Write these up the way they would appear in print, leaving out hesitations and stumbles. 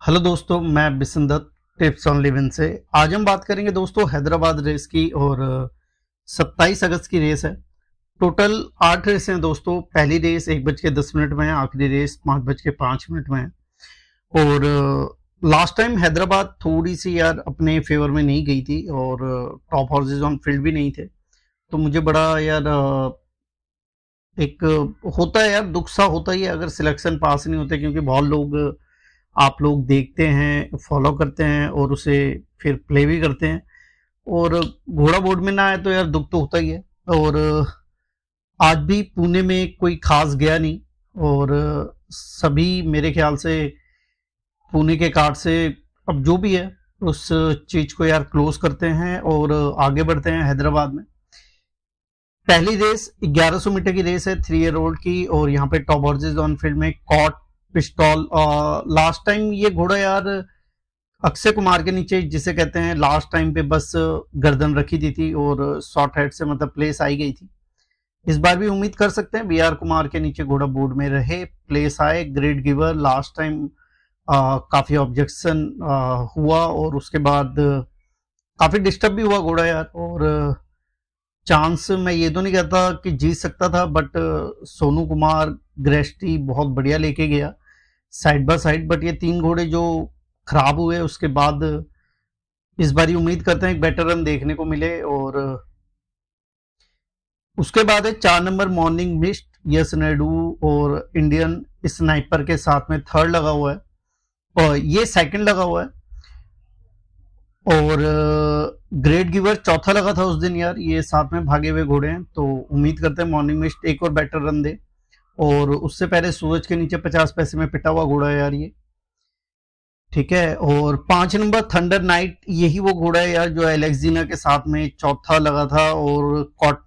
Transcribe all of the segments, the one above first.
Hello दोस्तों, मैं Bishan Dutt tips on living से। आज हम बात करेंगे दोस्तों हैदराबाद रेस की और 27 अगस्त की रेस है। टोटल 8 रेस हैं दोस्तों। पहली रेस 1:10 में है, आखिरी रेस 5:05 में है। और लास्ट टाइम हैदराबाद थोड़ी सी यार अपने फेवर में नहीं गई थी और टॉप हॉर्सेज ऑन फील्ड भी नहीं थे, तो मुझे बड़ा यार एक होता है यार, दुख सा होता ही है अगर सिलेक्शन पास नहीं होते, क्योंकि बहुत लोग आप लोग देखते हैं, फॉलो करते हैं और उसे फिर प्ले भी करते हैं, और घोड़ा बोर्ड में ना आए तो यार दुख तो होता ही है। और आज भी पुणे में कोई खास गया नहीं, और सभी मेरे ख्याल से पुणे के कार्ड से अब जो भी है उस चीज को यार क्लोज करते हैं और आगे बढ़ते हैं हैदराबाद में। पहली रेस 1100 मीटर की रेस है, 3 ईयर ओल्ड की, और यहाँ पे टॉप हॉर्सेज ऑन फील्ड में कॉट पिस्टॉल। लास्ट टाइम ये घोड़ा यार अक्षय कुमार के नीचे, जिसे कहते हैं लास्ट टाइम पे बस गर्दन रखी थी और शॉर्ट हेड से मतलब प्लेस आई गई थी। इस बार भी उम्मीद कर सकते हैं बीआर कुमार के नीचे घोड़ा बोर्ड में रहे, प्लेस आए। ग्रेट गिवर लास्ट टाइम काफी ऑब्जेक्शन हुआ और उसके बाद काफी डिस्टर्ब भी हुआ घोड़ा यार। और चांस मैं ये तो नहीं कहता कि जीत सकता था, बट सोनू कुमार ग्रेस्टी बहुत बढ़िया लेके गया साइड बाय साइड। बट ये 3 घोड़े जो खराब हुए उसके बाद इस बारी उम्मीद करते हैं एक बेटर रन देखने को मिले। और उसके बाद है 4 number morning mist, yes Naidu और इंडियन स्नाइपर के साथ में 3rd लगा हुआ है, और ये 2nd लगा हुआ है। और ग्रेट गिवर 4था लगा था उस दिन यार। ये साथ में भागे हुए घोड़े हैं, तो उम्मीद करते हैं मॉर्निंग मिस्ट एक और बेटर रन दे। और उससे पहले सूरज के नीचे 50 पैसे में पिटा हुआ घोड़ा है यार ये, ठीक है। और 5 नंबर थंडर नाइट, यही वो घोड़ा है यार जो एलेक्जीना के साथ में 4था लगा था। और कॉट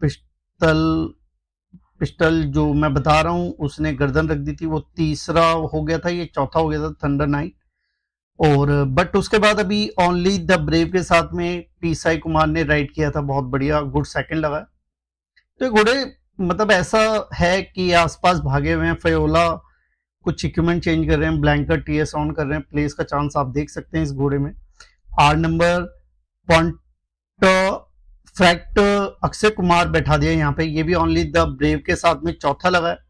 पिस्टल जो मैं बता रहा हूं उसने गर्दन रख दी थी, वो 3रा हो गया था, ये 4था हो गया था थंडर नाइट। और बट उसके बाद अभी ओनली द ब्रेव के साथ में पीसाई कुमार ने राइड किया था, बहुत बढ़िया, गुड 2nd लगा। तो ये घोड़े मतलब ऐसा है कि आसपास भागे हुए हैं। फयोला कुछ इक्विपमेंट चेंज कर रहे हैं, ब्लैंकेट टीएस ऑन कर रहे हैं, प्लेस का चांस आप देख सकते हैं इस घोड़े में। 8 नंबर पॉइंट फ्रैक्ट अक्षय कुमार बैठा दिया यहाँ पे, ये भी ओनली द ब्रेव के साथ में 4था लगा है।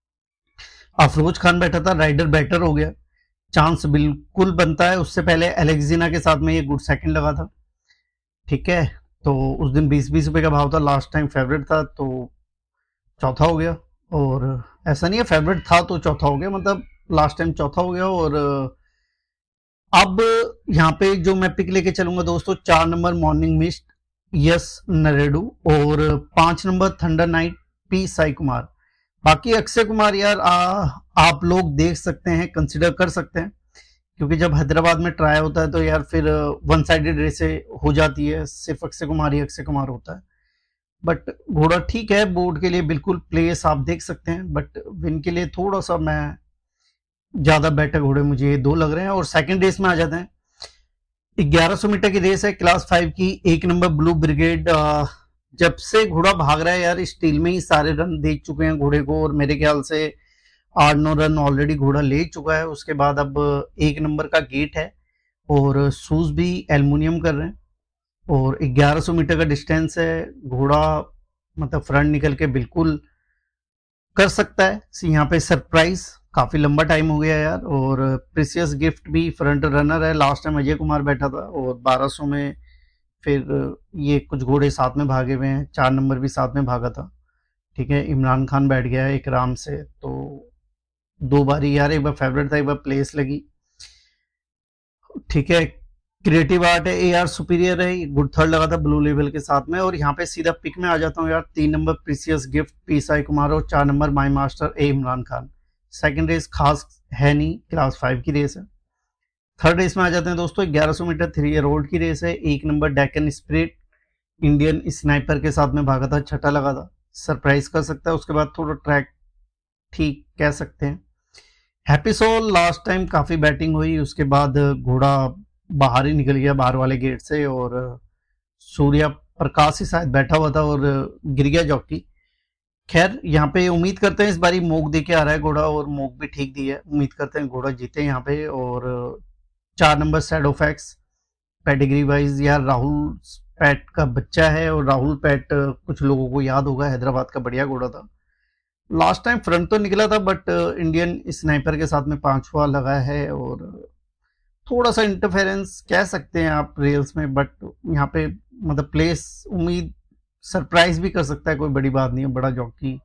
अफरोज खान बैठा था, राइडर बेटर हो गया, चांस बिल्कुल बनता है। उससे पहले एलेक्जीना के साथ में ये गुड 2nd लगा था, ठीक है। तो उस दिन 20-20 रुपए का भाव था, लास्ट टाइम फेवरेट था तो 4था हो गया। और ऐसा नहीं है फेवरेट था तो 4था हो गया, मतलब लास्ट टाइम 4था हो गया। और अब यहाँ पे जो मैं पिक लेके चलूंगा दोस्तों, 4 number morning mist, yes Naredu, और 5 number thunder night, P Sai Kumar. बाकी अक्षय कुमार यार आप लोग देख सकते हैं, कंसिडर कर सकते हैं, क्योंकि जब हैदराबाद में ट्राई होता है तो यार फिर वन साइडेड रेसें हो जाती है, सिर्फ अक्षय कुमार ही अक्षय कुमार होता है। बट घोड़ा ठीक है, बोर्ड के लिए बिल्कुल प्लेस आप देख सकते हैं, बट विन के लिए थोड़ा सा मैं ज्यादा बेटर घोड़े मुझे ये 2 लग रहे हैं। और 2nd रेस में आ जाते हैं। 1100 मीटर की रेस है, क्लास 5 की। 1 नंबर ब्लू ब्रिगेड, जब से घोड़ा भाग रहा है यार स्टील में ही सारे रन दे चुके हैं घोड़े को, और मेरे ख्याल से 8-9 रन ऑलरेडी घोड़ा ले चुका है। उसके बाद अब 1 नंबर का गेट है और शूज भी एल्युमिनियम कर रहे हैं, और 1100 मीटर का डिस्टेंस है। घोड़ा मतलब फ्रंट निकल के बिल्कुल कर सकता है यहाँ पे सरप्राइज। काफी लंबा टाइम हो गया यार। और प्रीसियस गिफ्ट भी फ्रंट रनर है, लास्ट टाइम अजय कुमार बैठा था, और 1200 में फिर ये कुछ घोड़े साथ में भागे हुए हैं, 4 नंबर भी साथ में भागा था, ठीक है। इमरान खान बैठ गया है एक राम से, तो 2 बारी यार, एक बार फेवरेट था, एक बार प्लेस लगी, ठीक है। क्रिएटिव आर्ट है, एआर सुपीरियर है, गुड 3rd लगा था ब्लू लेवल के साथ में। और यहाँ पे सीधा पिक में आ जाता हूँ यार, 3 नंबर precious gift, P Sai Kumar, और 4 नंबर my master, A Imran Khan. 2nd race खास है नहीं, क्लास 5 की रेस है। 3rd रेस में आ जाते हैं दोस्तों, 1100 मीटर 3 ईयर ओल्ड की रेस है। 1 नंबर डेकन स्पिरिट, इंडियन स्नाइपर के साथ में भागा था, 6था लगा था, सरप्राइज कर सकता है। उसके बाद थोड़ा ट्रैक ठीक कह सकते हैं। हैप्पी सोल लास्ट टाइम काफी बैटिंग हुई, उसके बाद घोड़ा बाहर ही निकल गया बाहर वाले गेट से, और सूर्या प्रकाश ही शायद बैठा हुआ था और गिर गया जॉकी। खैर यहाँ पे उम्मीद करते हैं इस बारी मोक दे के आ रहा है घोड़ा, और मोक भी ठीक दी है। उम्मीद करते हैं घोड़ा जीते यहाँ पे, और 4 नंबर सैडोफैक्स, पेडिग्री वाइज यार राहुल पैट का बच्चा है, और राहुल पैट कुछ लोगों को याद होगा, हैदराबाद का बढ़िया घोड़ा था। लास्ट टाइम फ्रंट तो निकला था, बट इंडियन स्नाइपर के साथ में 5वां लगा है, और थोड़ा सा इंटरफेरेंस कह सकते हैं आप रेल्स में, बट यहाँ पे मतलब प्लेस उम्मीद सरप्राइज भी कर सकता है, कोई बड़ी बात नहीं है, बड़ा जॉकी।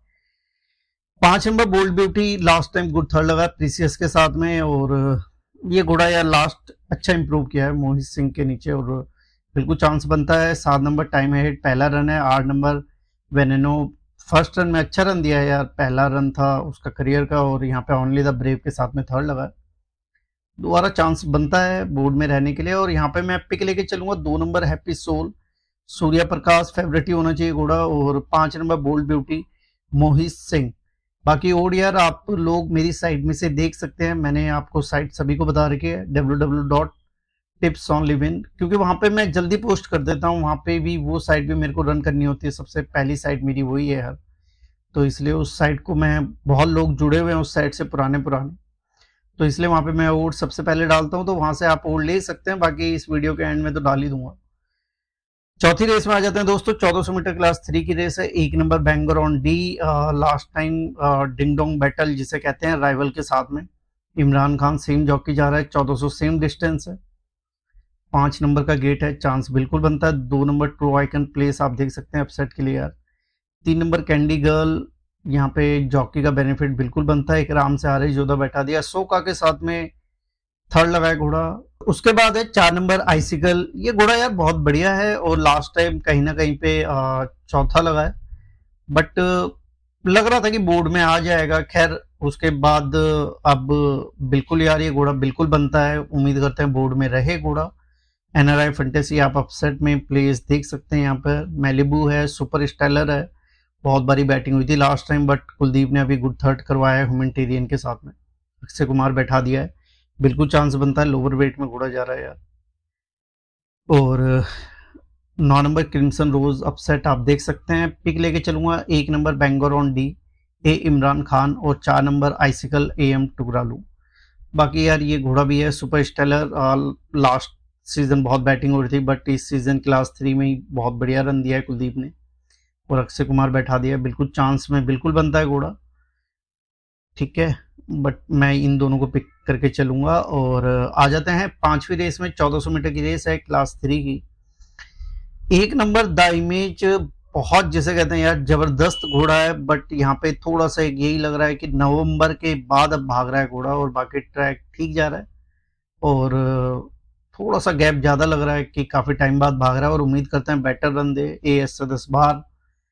5 नंबर bold beauty last time good third लगा प्रीसियस के साथ में, और ये घोड़ा यार लास्ट अच्छा इंप्रूव किया है मोहित सिंह के नीचे, और बिल्कुल चांस बनता है। 7 नंबर टाइम हेड पहला रन है। 8 नंबर वेनेनो फर्स्ट रन में अच्छा रन दिया है यार, पहला रन था उसका करियर का, और यहाँ पे ओनली द ब्रेव के साथ में थर्ड लगा है, दोबारा चांस बनता है बोर्ड में रहने के लिए। और यहाँ पे मैं पिक लेके चलूंगा 2 नंबर happy soul, Surya Prakash favourite ही होना चाहिए घोड़ा, और 5 नंबर बोल्ड ब्यूटी मोहित सिंह। बाकी और यार आप लोग मेरी साइट में से देख सकते हैं, मैंने आपको साइट सभी को बता रखी है www.tipsonlivin, क्योंकि वहां पे मैं जल्दी पोस्ट कर देता हूँ, वहां पे भी वो साइट भी मेरे को रन करनी होती है, सबसे पहली साइट मेरी वही है यार, तो इसलिए उस साइट को मैं, बहुत लोग जुड़े हुए हैं उस साइट से पुराने, तो इसलिए वहां पे मैं ओड सबसे पहले डालता हूँ, तो वहां से आप ओड ले सकते हैं, बाकी इस वीडियो के एंड में तो डाल ही दूंगा। चौथी रेस में आ जाते हैं दोस्तों, 1400 मीटर क्लास 3 की रेस है। 1 नंबर banger on D, last time ding dong battle जिसे कहते हैं राइवल के साथ में इमरान खान सेम जॉकी जा रहा है, 1400 सेम डिस्टेंस है। 5 नंबर का गेट है, चांस बिल्कुल बनता है। 2 नंबर ट्रू आइकन प्लेस आप देख सकते हैं अपसेट के लिए यार। 3 नंबर कैंडी गर्ल, यहाँ पे जॉकी का बेनिफिट बिल्कुल बनता है, एक आराम से आ रही जोधा बैठा दिया, सोका के साथ में थर्ड लगाया घोड़ा। उसके बाद है 4 नंबर आइसिकल, ये घोड़ा यार बहुत बढ़िया है, और लास्ट टाइम कहीं ना कहीं पे चौथा लगा है, बट लग रहा था कि बोर्ड में आ जाएगा। खैर उसके बाद अब बिल्कुल यार ये घोड़ा बिल्कुल बनता है, उम्मीद करते हैं बोर्ड में रहे घोड़ा। एनआरआई फैंटेसी आप अपसेट में प्लेस देख सकते हैं, यहाँ पर मैलिबू है, सुपर स्टेलर है, बहुत बारी बैटिंग हुई थी लास्ट टाइम, बट कुलदीप ने अभी गुड थर्ड करवाया है ह्यूमैनिटेरियन के साथ में, अक्षय कुमार बैठा दिया है, बिल्कुल चांस बनता है, लोअर वेट में घोड़ा जा रहा है यार। और 9 नंबर क्रिम्सन रोज अपसेट आप देख सकते हैं, पिक लेके चलूंगा 1 नंबर banger on D A Imran Khan, और 4 नंबर आइसिकल ए एम टुगरालू। बाकी यार ये घोड़ा भी है सुपर स्टेलर, लास्ट सीजन बहुत बैटिंग हो रही थी, बट इस सीजन क्लास 3 में ही बहुत बढ़िया रन दिया है कुलदीप ने, और अक्षय कुमार बैठा दिया, बिल्कुल चांस में बिल्कुल बनता है घोड़ा, ठीक है, बट मैं इन दोनों को पिक करके चलूंगा। और आ जाते हैं 5वीं रेस में, 1400 मीटर की रेस है क्लास 3 की। 1 नंबर द इमेज, बहुत जिसे कहते हैं यार जबरदस्त घोड़ा है, बट यहाँ पे थोड़ा सा यही लग रहा है कि नवंबर के बाद अब भाग रहा है घोड़ा, और बाकी ट्रैक ठीक जा रहा है, और थोड़ा सा गैप ज्यादा लग रहा है कि काफी टाइम बाद भाग रहा है, और उम्मीद करते हैं बेटर रन दे AS से 10 बार,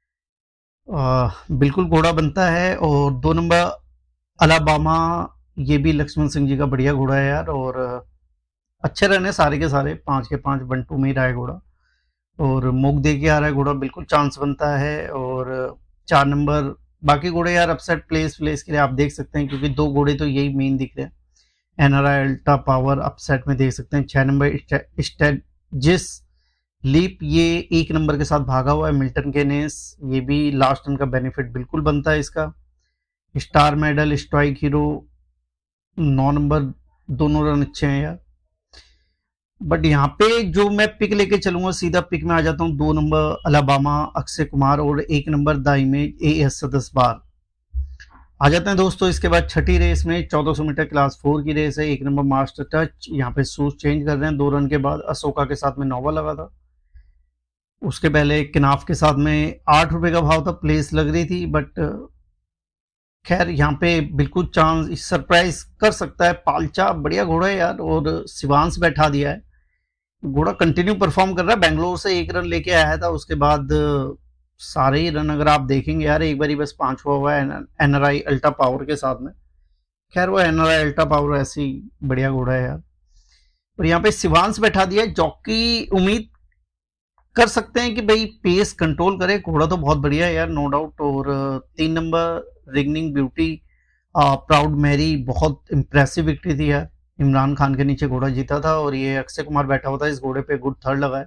बिल्कुल घोड़ा बनता है। और 2 नंबर अलाबामा, ये भी लक्ष्मण सिंह जी का बढ़िया घोड़ा है यार, और अच्छे रन है सारे के सारे, 5 के 5 1-2 में ही रहा है घोड़ा, और मुख दे के आ रहा है घोड़ा, बिल्कुल चांस बनता है। और 4 नंबर, बाकी घोड़े यार अपसेट प्लेस के लिए आप देख सकते हैं, क्योंकि 2 घोड़े तो यही मेन दिख रहे हैं। एनआरआई अल्टा पावर अपसेट में देख सकते हैं। 6 नंबर स्टेजिस लीप, ये 1 नंबर के साथ भागा हुआ है मिल्टन केनेस, ये भी लास्ट रन का बेनिफिट बिल्कुल बनता है इसका। स्टार मेडल स्ट्राइक हीरो 9 नंबर, दोनों रन अच्छे हैं यार, बट यहाँ पे जो मैं पिक लेके चलूंगा सीधा पिक में आ जाता हूँ 2 नंबर अलाबामा अक्षय कुमार, और 1 नंबर द इमेज AS 10 बार। आ जाते हैं दोस्तों इसके बाद छठी रेस में, 1400 मीटर क्लास 4 की रेस है। 1 नंबर मास्टर टच, यहाँ पे शूज चेंज कर रहे हैं 2 रन के बाद, अशोका के साथ में 9वां लगा था, उसके पहले किनाफ के साथ में 8 रुपए का भाव था, प्लेस लग रही थी, बट खैर यहाँ पे बिल्कुल चांस सरप्राइज कर सकता है। पालचा बढ़िया घोड़ा है यार, और शिवांश बैठा दिया है, घोड़ा कंटिन्यू परफॉर्म कर रहा है, बेंगलोर से 1 रन लेके आया था, उसके बाद सारे ही रन अगर आप देखेंगे यार, एक बार ही बस 5वां हुआ है एनआरआई अल्टा पावर के साथ में। खैर वो एनआरआई अल्टा पावर ऐसी बढ़िया घोड़ा है यार, और यहाँ पे शिवांश बैठा दिया है, जॉकी उम्मीद कर सकते हैं कि भाई पेस कंट्रोल करे, घोड़ा तो बहुत बढ़िया है यार नो डाउट। और 3 नंबर रिगनिंग ब्यूटी प्राउड मैरी, बहुत इंप्रेसिव विक्ट्री थी यार, इमरान खान के नीचे घोड़ा जीता था, और ये अक्षय कुमार बैठा हुआ था इस घोड़े पे, गुड थर्ड लगा है,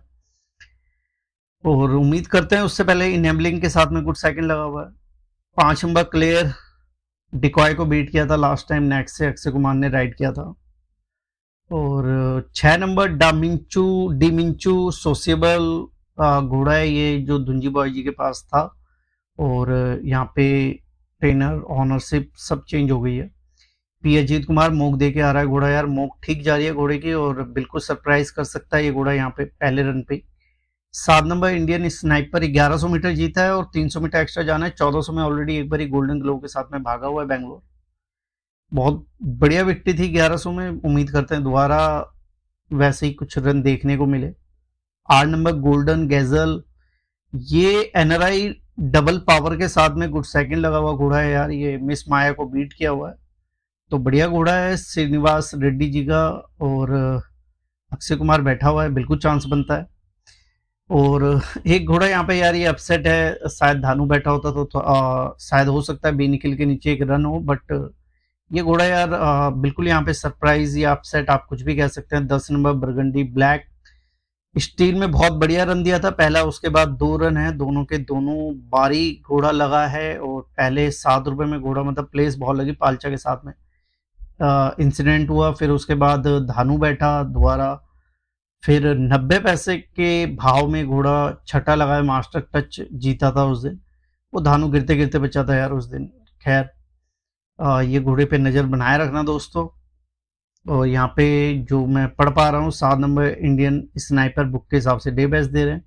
और उम्मीद करते हैं उससे पहले इनेबलिंग के साथ में गुड सेकंड लगा हुआ है। 5 नंबर क्लियर डिकॉय को बीट किया था लास्ट टाइम नेक्स्ट से, अक्षय कुमार ने राइड किया था। और 6 नंबर डिमिंचू सोसिएबल घोड़ा है ये, जो धुंजी बॉय जी के पास था, और यहाँ पे ट्रेनर ऑनरशिप सब चेंज हो गई है। पी अजीत कुमार मोक दे के आ रहा है घोड़ा यार, मोक ठीक जा रही है घोड़े की और बिल्कुल सरप्राइज कर सकता है ये घोड़ा यहाँ पे पहले रन पे। 7 नंबर इंडियन स्नाइपर 1100 मीटर जीता है और 300 मीटर एक्स्ट्रा जाना है। 1400 में ऑलरेडी एक बार गोल्डन ग्लोव के साथ में भागा हुआ है बेंगलोर। बहुत बढ़िया विक्ट्री थी 1100 में, उम्मीद करते हैं दोबारा वैसे ही कुछ रन देखने को मिले। 8 नंबर गोल्डन गैजल, ये एनआरआई डबल पावर के साथ में गुड सेकंड लगा हुआ घोड़ा है यार, ये मिस माया को बीट किया हुआ है, तो बढ़िया घोड़ा है श्रीनिवास रेड्डी जी का, और अक्षय कुमार बैठा हुआ है, बिल्कुल चांस बनता है। और एक घोड़ा यहाँ पे यार ये अपसेट है, शायद धानु बैठा होता तो शायद हो सकता है बी निकल के नीचे एक रन हो, बट ये घोड़ा यार बिल्कुल यहाँ पे सरप्राइज या अपसेट आप कुछ भी कह सकते हैं। 10 नंबर बरगंडी ब्लैक, स्टील में बहुत बढ़िया रन दिया था पहला, उसके बाद 2 रन है, दोनों के दोनों बारी घोड़ा लगा है, और पहले 7 रुपए में घोड़ा, मतलब प्लेस बहुत लगी पालचा के साथ में इंसिडेंट हुआ, फिर उसके बाद धानु बैठा दोबारा, फिर 90 पैसे के भाव में घोड़ा छठा लगाया, मास्टर टच जीता था उस दिन, वो धानु गिरते गिरते बचा था यार उस दिन। खैर ये घोड़े पे नज़र बनाए रखना दोस्तों। और यहाँ पे जो मैं पढ़ पा रहा हूँ 7 नंबर इंडियन स्नाइपर बुक के हिसाब से डे बेस्ट दे रहे हैं,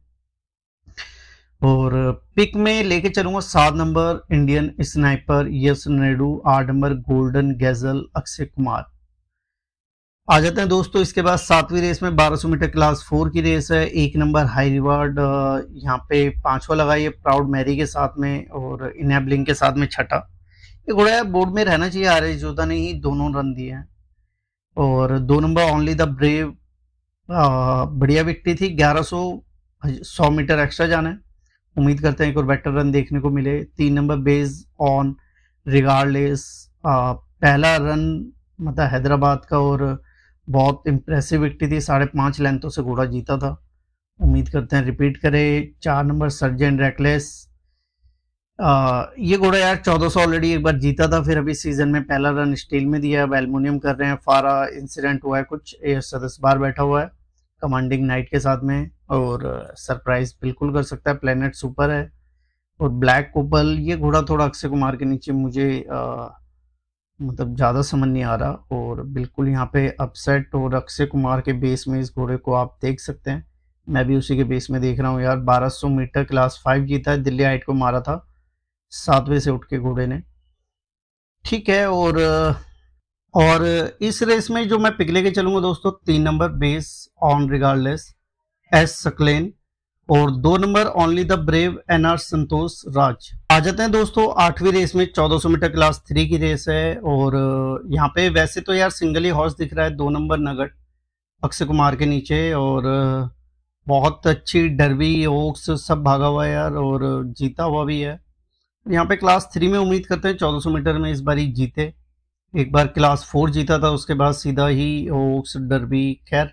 और पिक में लेके चलूंगा 7 नंबर इंडियन स्नाइपर यस नायडू, 8 नंबर गोल्डन गैजल अक्षय कुमार। आ जाते हैं दोस्तों इसके बाद 7वीं रेस में 1200 मीटर क्लास 4 की रेस है। 1 नंबर हाई रिवार्ड यहाँ पे 5वां लगाई है प्राउड मैरी के साथ में, और इनेबलिंग के साथ में छठा। ये घोड़ा यार बोर्ड में रहना चाहिए, आरएस जोधा ने ही दोनों रन दिए हैं। और 2 नंबर ओनली द ब्रेव, बढ़िया विक्ट्री थी, 1100 मीटर एक्स्ट्रा जाना है, उम्मीद करते हैं एक और बेटर रन देखने को मिले। 3 नंबर बेस ऑन रिगार्डलेस, पहला रन मतलब हैदराबाद का, और बहुत इंप्रेसिव विक्ट्री थी, 5.5 लेंथों से घोड़ा जीता था, उम्मीद करते हैं रिपीट करे। 4 नंबर सर्जन रेकलेस, ये घोड़ा यार 1400 ऑलरेडी एक बार जीता था, फिर अभी सीजन में पहला रन स्टील में दिया, अब एल्युमिनियम कर रहे हैं। फारा इंसिडेंट हुआ है कुछ, सदस्य बार बैठा हुआ है कमांडिंग नाइट के साथ में, और सरप्राइज बिल्कुल कर सकता है, प्लेनेट सुपर है। और ब्लैक कोपल, ये घोड़ा थोड़ा अक्षय कुमार के नीचे मुझे मतलब ज़्यादा समझ नहीं आ रहा, और बिल्कुल यहाँ पे अपसेट, और अक्षय कुमार के बेस में इस घोड़े को आप देख सकते हैं, मैं भी उसी के बेस में देख रहा हूँ यार। 1200 मीटर क्लास 5 जीता है, दिल्ली हाइट को मारा था 7वें से उठ के घोड़े ने, ठीक है। और इस रेस में जो मैं पिक लेके चलूंगा दोस्तों, 3 नंबर base on regardless S Saqlain, और 2 नंबर only the brave NR Santosh Raj. आ जाते हैं दोस्तों 8वीं रेस में, 1400 मीटर क्लास 3 की रेस है, और यहाँ पे वैसे तो यार सिंगल ही हॉर्स दिख रहा है, 2 नंबर नगट अक्षय कुमार के नीचे, और बहुत अच्छी डरबी ओक्स सब भागा हुआ है यार, और जीता हुआ भी है। यहाँ पे क्लास 3 में उम्मीद करते हैं 1400 मीटर में इस बार ही जीते, एक बार क्लास 4 जीता था, उसके बाद सीधा ही ओक्स डरबी। खैर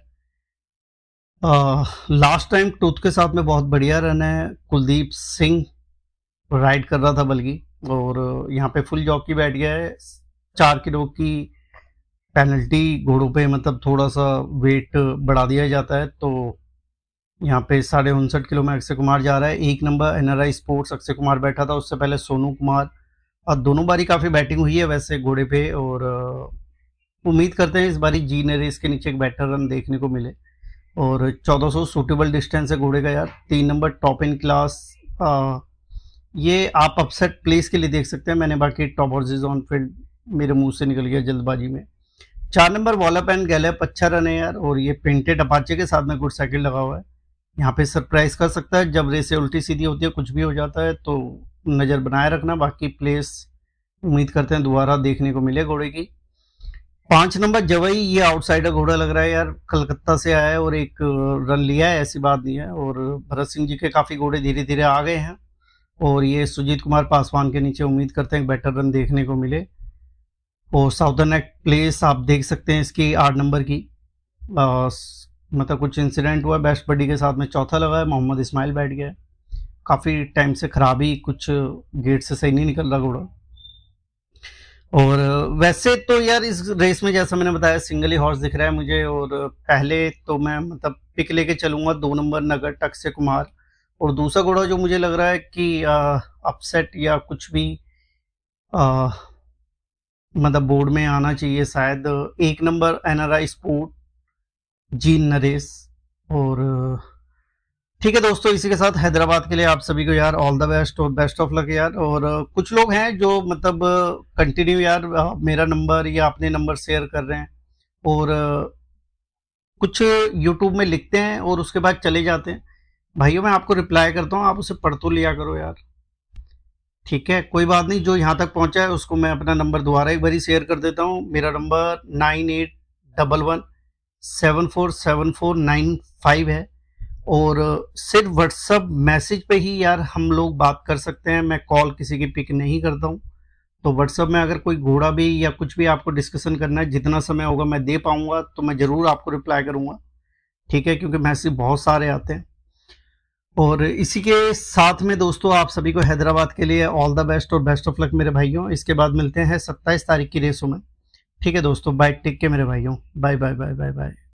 लास्ट टाइम टूथ के साथ में बहुत बढ़िया रन है, कुलदीप सिंह राइड कर रहा था बल्कि, और यहाँ पे फुल जॉकी बैठ गया है। 4 किलो की पेनल्टी घोड़ों पे, मतलब थोड़ा सा वेट बढ़ा दिया जाता है, तो यहाँ पे 59.5 किलो में अक्षय कुमार जा रहा है। 1 नंबर एनआरआई स्पोर्ट्स अक्षय कुमार बैठा था, उससे पहले सोनू कुमार, और दोनों बारी काफी बैटिंग हुई है वैसे घोड़े पे, और उम्मीद करते हैं इस बारी जी ने रेस के नीचे एक बेटर रन देखने को मिले। और 1400 सूटेबल डिस्टेंस है घोड़े का यार। 3 नंबर टॉप इन क्लास, ये आप अपसेट प्लेस के लिए देख सकते हैं, मैंने बाकी टॉप हॉर्सेस ऑन फील्ड मेरे मुंह से निकल गया जल्दबाजी में। 4 नंबर वॉलप एंड गैलप, अच्छा रन है यार, और ये पेंटेड अपाचे के साथ में गुड साइकिल लगा हुआ है, यहाँ पे सरप्राइज कर सकता है, जब रेस उल्टी सीधी होती है कुछ भी हो जाता है, तो नज़र बनाए रखना। बाकी प्लेस उम्मीद करते हैं दोबारा देखने को मिले घोड़े की। 5 नंबर जवई, ये आउटसाइडर घोड़ा लग रहा है यार, कलकत्ता से आया है और एक रन लिया है, ऐसी बात नहीं है। और भरत सिंह जी के काफ़ी घोड़े धीरे धीरे आ गए हैं, और ये सुजीत कुमार पासवान के नीचे उम्मीद करते हैं बेटर रन देखने को मिले। और साउदर्न एक्ट प्लेस आप देख सकते हैं इसकी 8 नंबर की, मतलब कुछ इंसिडेंट हुआ, बेस्ट बडी के साथ में चौथा लगा है, मोहम्मद इस्माइल बैठ गया है, काफ़ी टाइम से खराबी, कुछ गेट से सही नहीं निकल रहा घोड़ा। और वैसे तो यार इस रेस में जैसा मैंने बताया सिंगल ही हॉर्स दिख रहा है मुझे, और पहले तो मैं मतलब पिक लेके चलूंगा 2 नंबर नगर अक्षय कुमार, और दूसरा घोड़ा जो मुझे लग रहा है कि अपसेट या कुछ भी मतलब बोर्ड में आना चाहिए शायद, 1 नंबर एनआरआई स्पोर्ट जीन नरेश। और ठीक है दोस्तों, इसी के साथ हैदराबाद के लिए आप सभी को यार ऑल द बेस्ट और बेस्ट ऑफ लक यार। और कुछ लोग हैं जो मतलब कंटिन्यू यार मेरा नंबर या अपने नंबर शेयर कर रहे हैं, और कुछ यूट्यूब में लिखते हैं और उसके बाद चले जाते हैं। भाइयों मैं आपको रिप्लाई करता हूँ, आप उसे पढ़ तो लिया करो यार, ठीक है। कोई बात नहीं, जो यहाँ तक पहुंचा है उसको मैं अपना नंबर दोबारा एक बार शेयर कर देता हूँ। मेरा नंबर 9811747495 है, और सिर्फ व्हाट्सअप मैसेज पे ही यार हम लोग बात कर सकते हैं, मैं कॉल किसी की पिक नहीं करता हूँ। तो व्हाट्सअप में अगर कोई घोड़ा भी या कुछ भी आपको डिस्कशन करना है, जितना समय होगा मैं दे पाऊंगा तो मैं जरूर आपको रिप्लाई करूंगा, ठीक है, क्योंकि मैसेज बहुत सारे आते हैं। और इसी के साथ में दोस्तों आप सभी को हैदराबाद के लिए ऑल द बेस्ट और बेस्ट ऑफ लक मेरे भाइयों। इसके बाद मिलते हैं 27 तारीख की रेसों में, ठीक है दोस्तों। बाय, टेक केयर मेरे भाइयों, bye bye bye bye bye.